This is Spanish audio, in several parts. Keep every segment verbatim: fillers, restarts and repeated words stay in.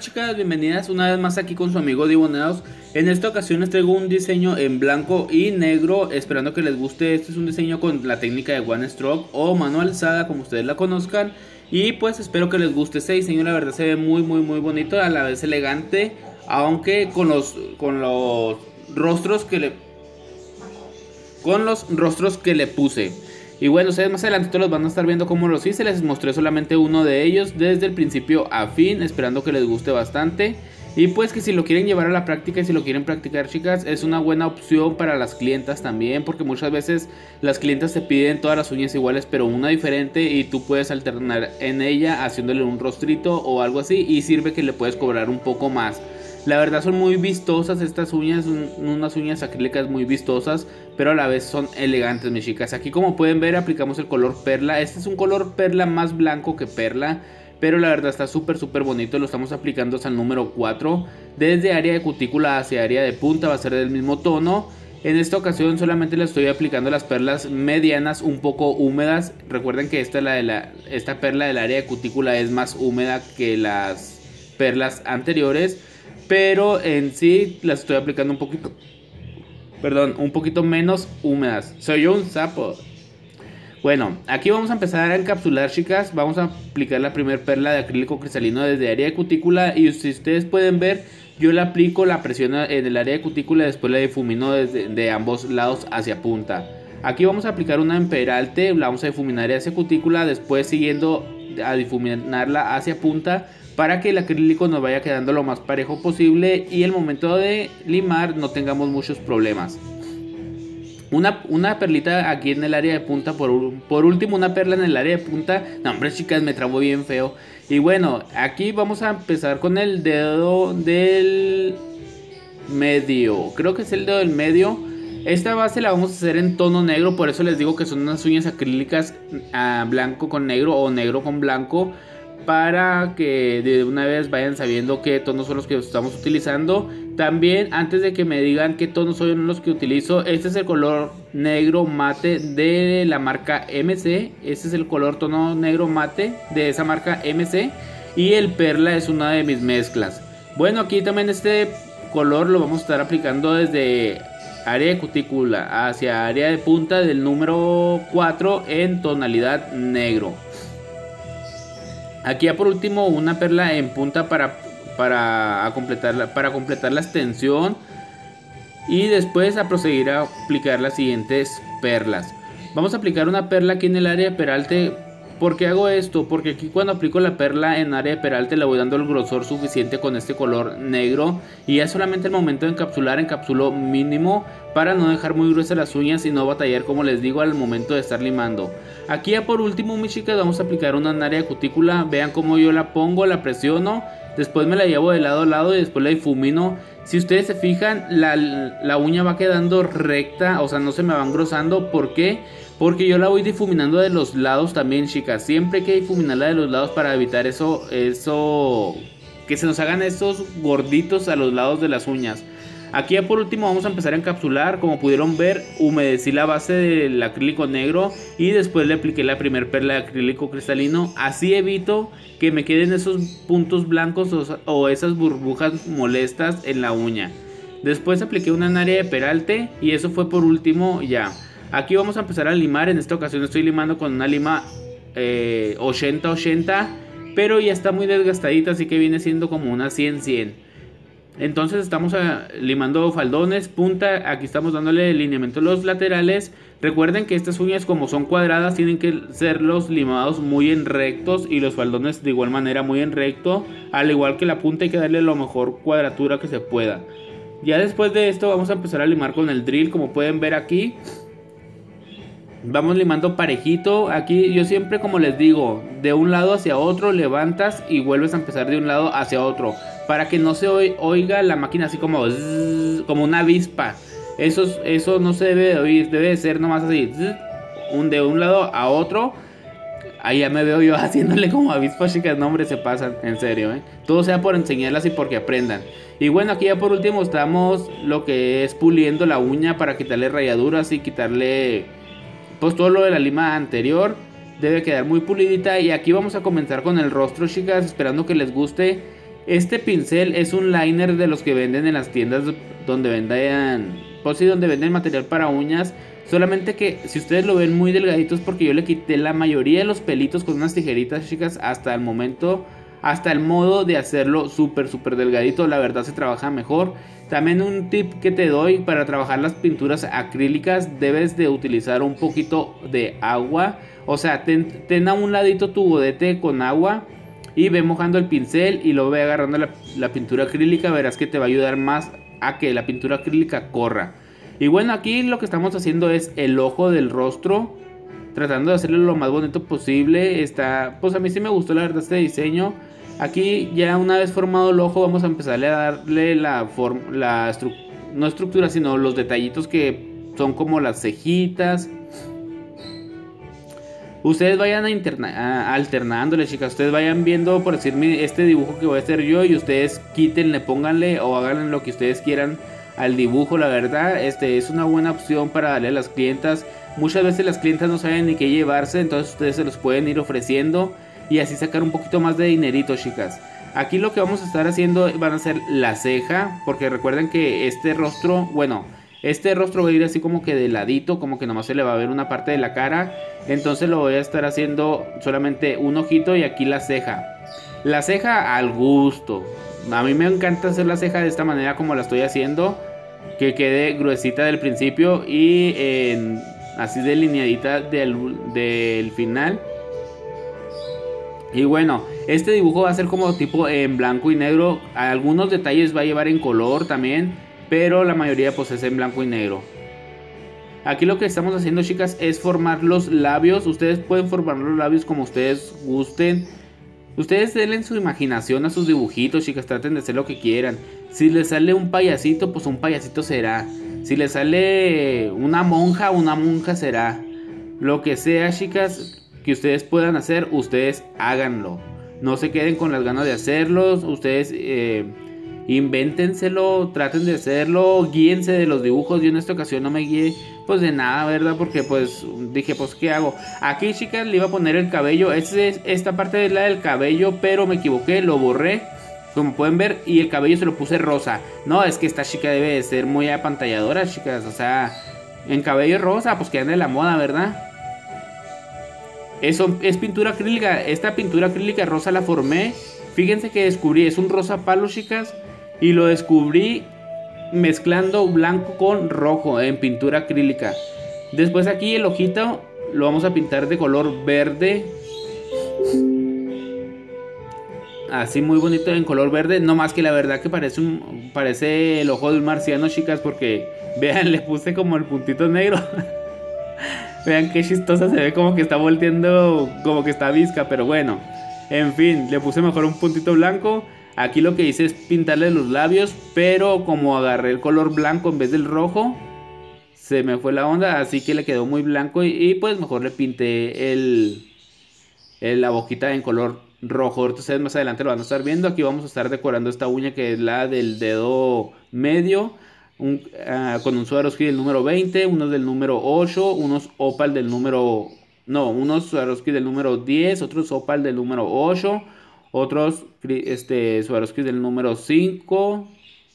chicas, bienvenidas una vez más aquí con su amigo Diboneados. En esta ocasión les traigo un diseño en blanco y negro, esperando que les guste. Este es un diseño con la técnica de One Stroke o mano alzada, como ustedes la conozcan. Y pues espero que les guste. Este diseño la verdad se ve muy muy muy bonito, a la vez elegante, aunque con los, con los rostros que le... Con los rostros que le puse. Y bueno, ustedes más adelante los van a estar viendo cómo los hice. Les mostré solamente uno de ellos desde el principio a fin, esperando que les guste bastante. Y pues que si lo quieren llevar a la práctica y si lo quieren practicar, chicas, es una buena opción para las clientas también, porque muchas veces las clientas te piden todas las uñas iguales pero una diferente, y tú puedes alternar en ella haciéndole un rostrito o algo así, y sirve que le puedes cobrar un poco más. La verdad son muy vistosas estas uñas, son unas uñas acrílicas muy vistosas, pero a la vez son elegantes, mis chicas. Aquí, como pueden ver, aplicamos el color perla. Este es un color perla más blanco que perla, pero la verdad está súper súper bonito. Lo estamos aplicando hasta el número cuatro. Desde área de cutícula hacia área de punta va a ser del mismo tono. En esta ocasión solamente le estoy aplicando las perlas medianas un poco húmedas. Recuerden que esta, la de la, esta perla del área de cutícula es más húmeda que las perlas anteriores, pero en sí las estoy aplicando un poquito, perdón, un poquito menos húmedas. Soy yo un sapo. Bueno, aquí vamos a empezar a encapsular, chicas. Vamos a aplicar la primera perla de acrílico cristalino desde área de cutícula. Y si ustedes pueden ver, yo la aplico, la presiono en el área de cutícula y después la difumino desde de ambos lados hacia punta. Aquí vamos a aplicar una en peralte, la vamos a difuminar hacia cutícula, después siguiendo a difuminarla hacia punta, para que el acrílico nos vaya quedando lo más parejo posible y el momento de limar no tengamos muchos problemas. Una, una perlita aquí en el área de punta, por, por último una perla en el área de punta. No, hombre, chicas, me trabo bien feo. Y bueno, aquí vamos a empezar con el dedo del medio. Creo que es el dedo del medio. Esta base la vamos a hacer en tono negro, por eso les digo que son unas uñas acrílicas uh, blanco con negro o negro con blanco, para que de una vez vayan sabiendo qué tonos son los que estamos utilizando. También, antes de que me digan qué tonos son los que utilizo, este es el color negro mate de la marca M C. Este es el color tono negro mate de esa marca M C, y el perla es una de mis mezclas. Bueno, aquí también este color lo vamos a estar aplicando desde área de cutícula hacia área de punta del número cuatro en tonalidad negro. Aquí ya por último una perla en punta para, para, completar, la, para completar la extensión. Y después a proseguir a aplicar las siguientes perlas. Vamos a aplicar una perla aquí en el área de peralte. ¿Por qué hago esto? Porque aquí cuando aplico la perla en área de peralte le voy dando el grosor suficiente con este color negro. Y ya solamente el momento de encapsular, encapsulo mínimo para no dejar muy gruesas las uñas y no batallar, como les digo, al momento de estar limando. Aquí ya por último, mis chicas, vamos a aplicar una en área de cutícula. Vean cómo yo la pongo, la presiono, después me la llevo de lado a lado y después la difumino. Si ustedes se fijan, la, la uña va quedando recta, o sea, no se me va engrosando. ¿Por qué? Porque yo la voy difuminando de los lados también, chicas. Siempre hay que difuminarla de los lados para evitar eso, eso, que se nos hagan esos gorditos a los lados de las uñas. Aquí ya por último vamos a empezar a encapsular. Como pudieron ver, humedecí la base del acrílico negro y después le apliqué la primer perla de acrílico cristalino. Así evito que me queden esos puntos blancos o, o esas burbujas molestas en la uña. Después apliqué una en área de peralte y eso fue por último ya. Aquí vamos a empezar a limar. En esta ocasión estoy limando con una lima eh, ochenta ochenta, pero ya está muy desgastadita, así que viene siendo como una cien cien. Entonces estamos a, limando faldones, punta. Aquí estamos dándole lineamiento a los laterales. Recuerden que estas uñas, como son cuadradas, tienen que ser los limados muy en rectos, y los faldones de igual manera muy en recto. Al igual que la punta, hay que darle la mejor cuadratura que se pueda. Ya después de esto vamos a empezar a limar con el drill, como pueden ver aquí. Vamos limando parejito. Aquí yo siempre, como les digo, de un lado hacia otro levantas y vuelves a empezar de un lado hacia otro, para que no se oiga la máquina así como zzz, como una avispa. Eso, eso no se debe de oír, debe de ser nomás así, zzz, un, de un lado a otro. Ahí ya me veo yo haciéndole como avispa, chicas. No, hombre, se pasan, en serio, ¿eh? Todo sea por enseñarlas y porque aprendan. Y bueno, aquí ya por último estamos lo que es puliendo la uña para quitarle rayaduras y quitarle pues todo lo de la lima anterior. Debe quedar muy pulidita. Y aquí vamos a comenzar con el rostro, chicas, esperando que les guste. Este pincel es un liner de los que venden en las tiendas donde vendan, pues sí, donde venden material para uñas. Solamente que si ustedes lo ven muy delgadito es porque yo le quité la mayoría de los pelitos con unas tijeritas, chicas, hasta el momento, hasta el modo de hacerlo súper, súper delgadito. La verdad se trabaja mejor. También un tip que te doy para trabajar las pinturas acrílicas, debes de utilizar un poquito de agua. O sea, ten, ten a un ladito tu bodete con agua y ve mojando el pincel y luego ve agarrando la, la pintura acrílica. Verás que te va a ayudar más a que la pintura acrílica corra. Y bueno, aquí lo que estamos haciendo es el ojo del rostro, tratando de hacerlo lo más bonito posible. Está, pues a mí sí me gustó la verdad este diseño. Aquí ya una vez formado el ojo vamos a empezarle a darle la forma, la estru no estructura, sino los detallitos que son como las cejitas. Ustedes vayan a a alternándole, chicas. Ustedes vayan viendo, por decirme, este dibujo que voy a hacer yo. Y ustedes quítenle, pónganle o hagan lo que ustedes quieran al dibujo. La verdad, este es una buena opción para darle a las clientas. Muchas veces las clientas no saben ni qué llevarse, entonces ustedes se los pueden ir ofreciendo y así sacar un poquito más de dinerito, chicas. Aquí lo que vamos a estar haciendo van a ser la ceja, porque recuerden que este rostro, bueno, este rostro va a ir así como que de ladito, como que nomás se le va a ver una parte de la cara. Entonces lo voy a estar haciendo solamente un ojito y aquí la ceja. La ceja al gusto. A mí me encanta hacer la ceja de esta manera como la estoy haciendo, que quede gruesita del principio y en, así delineadita del, del final. Y bueno, este dibujo va a ser como tipo en blanco y negro. Algunos detalles va a llevar en color también, pero la mayoría pues es en blanco y negro. Aquí lo que estamos haciendo, chicas, es formar los labios. Ustedes pueden formar los labios como ustedes gusten. Ustedes denle su imaginación a sus dibujitos, chicas. Traten de hacer lo que quieran. Si les sale un payasito, pues un payasito será. Si les sale una monja, una monja será. Lo que sea, chicas, que ustedes puedan hacer, ustedes háganlo. No se queden con las ganas de hacerlos. Ustedes eh, invéntenselo, traten de hacerlo, guíense de los dibujos. Yo en esta ocasión no me guié pues de nada, ¿verdad? Porque pues dije, pues ¿qué hago? Aquí, chicas, le iba a poner el cabello. Este es, esta parte es la del cabello, pero me equivoqué, lo borré, como pueden ver, y el cabello se lo puse rosa. No, es que esta chica debe de ser muy apantalladora, chicas. O sea, en cabello rosa, pues que ande la moda, ¿verdad? Eso es pintura acrílica. Esta pintura acrílica rosa la formé. Fíjense que descubrí, es un rosa palo, chicas. Y lo descubrí mezclando blanco con rojo en pintura acrílica. Después aquí el ojito lo vamos a pintar de color verde. Así muy bonito en color verde. No más que la verdad que parece un parece el ojo de un marciano, chicas. Porque vean, le puse como el puntito negro. Vean qué chistosa se ve, como que está volteando, como que está visca, pero bueno. En fin, le puse mejor un puntito blanco. Aquí lo que hice es pintarle los labios, pero como agarré el color blanco en vez del rojo, se me fue la onda, así que le quedó muy blanco. Y, y pues mejor le pinté el, el, la boquita en color rojo. Entonces más adelante lo van a estar viendo. Aquí vamos a estar decorando esta uña que es la del dedo medio. Un, uh, con un Swarovski del número veinte, unos del número ocho, unos opal del número... No, unos Swarovski del número diez, otros opal del número ocho, otros este, Swarovski del número cinco.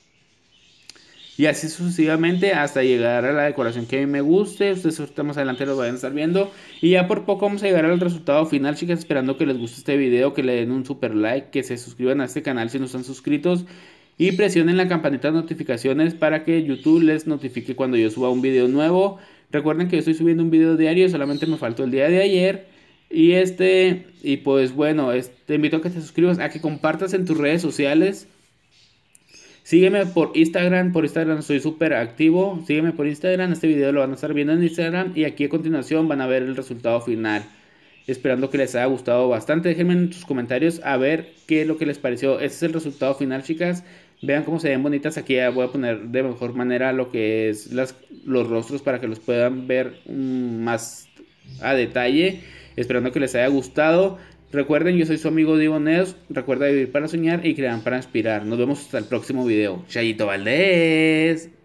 Y así sucesivamente hasta llegar a la decoración que a mí me guste. Ustedes ahorita más adelante lo van a estar viendo. Y ya por poco vamos a llegar al resultado final, chicas. Esperando que les guste este video, que le den un super like, que se suscriban a este canal si no están suscritos. Y presionen la campanita de notificaciones para que YouTube les notifique cuando yo suba un video nuevo. Recuerden que yo estoy subiendo un video diario, solamente me faltó el día de ayer. Y este, y pues bueno, te invito a que te suscribas, a que compartas en tus redes sociales. Sígueme por Instagram, por Instagram soy súper activo. Sígueme por Instagram, este video lo van a estar viendo en Instagram. Y aquí a continuación van a ver el resultado final. Esperando que les haya gustado bastante. Déjenme en sus comentarios a ver qué es lo que les pareció. Este es el resultado final, chicas. Vean cómo se ven bonitas. Aquí ya voy a poner de mejor manera lo que es las, los rostros para que los puedan ver um, más a detalle. Esperando que les haya gustado. Recuerden, yo soy su amigo Diego Neos. Recuerda vivir para soñar y crear para inspirar. Nos vemos hasta el próximo video. Chayito Valdés.